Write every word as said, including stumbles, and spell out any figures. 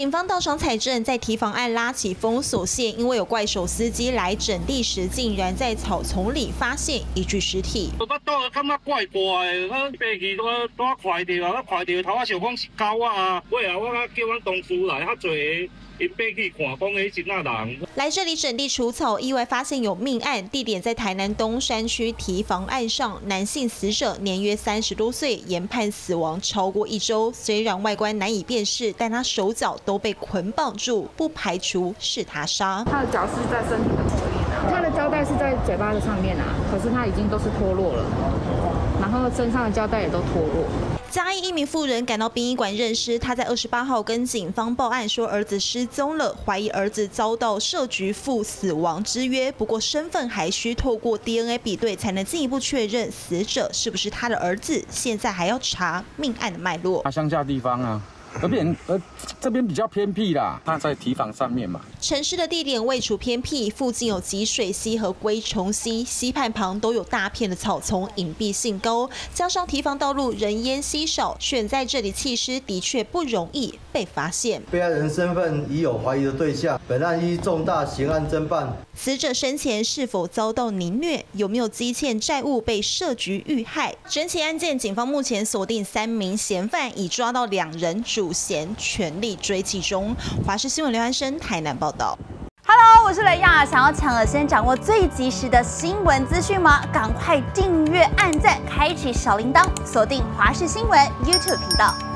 警方到场采证，在提防案拉起封锁线，因为有怪手司机来整地时，竟然在草丛里发现一具尸体。 我倒感觉怪怪的，我爬去我我看到啊，我看到头，我想讲是狗啊，尾啊，我叫阮同事来较侪。 因爬去看，讲迄真仔人来这里整地除草，意外发现有命案，地点在台南东山区堤防岸上。男性死者年约三十多岁，研判死亡超过一周。虽然外观难以辨识，但他手脚都被捆绑住，不排除是他杀。 他的脚是在身体的后面，他的胶带是在嘴巴的上面啊，可是他已经都是脱落了，然后身上的胶带也都脱落。 嘉义一名妇人赶到殡仪馆认尸，她在二十八号跟警方报案说儿子失踪了，怀疑儿子遭到设局负死亡之约。不过身份还需透过 D N A 比对才能进一步确认死者是不是他的儿子。现在还要查命案的脉络。 他乡下地方啊。 这边呃，这边比较偏僻啦，它在堤防上面嘛。 城市的地点位处偏僻，附近有集水溪和龟虫溪，溪畔旁都有大片的草丛，隐蔽性高。加上堤防道路人烟稀少，选在这里弃尸的确不容易被发现。 被害人身份已有怀疑的对象，本案依重大刑案侦办。 死者生前是否遭到凌虐？有没有积欠债务被设局遇害？整起案件，警方目前锁定三名嫌犯，已抓到两人。 主嫌全力追击中。华视新闻刘安生台南报道。 Hello， 我是雷亚。想要抢了先掌握最及时的新闻资讯吗？赶快订阅、按赞、开启小铃铛，锁定华视新闻 YouTube 频道。